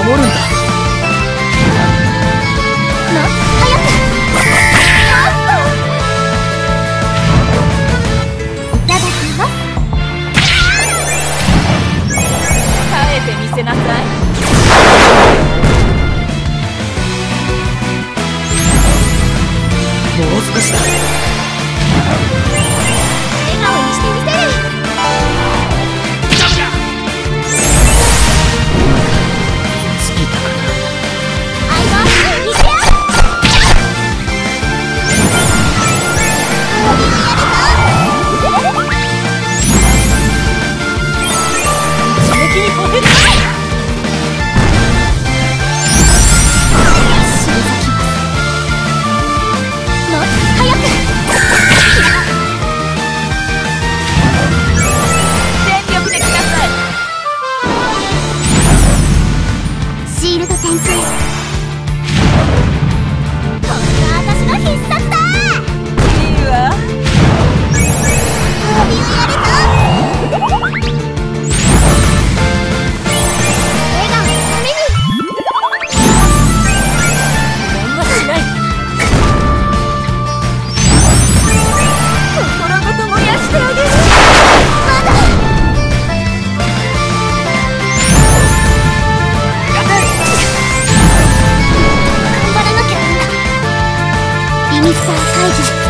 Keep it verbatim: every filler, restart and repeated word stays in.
守るんだ。 もっと早く。いただきます。 耐えてみせなさい。 もう少しだ。 笑顔にしてみせる。 尽きたかな。 相棒にしてやる。 刺激に吠える。 シールド展開。こんな私の必殺だ。 いいわ。 褒美をやるぞ。笑顔のために。 何はしない。心ごと燃やしてあげる。 まだ。リミッター解除。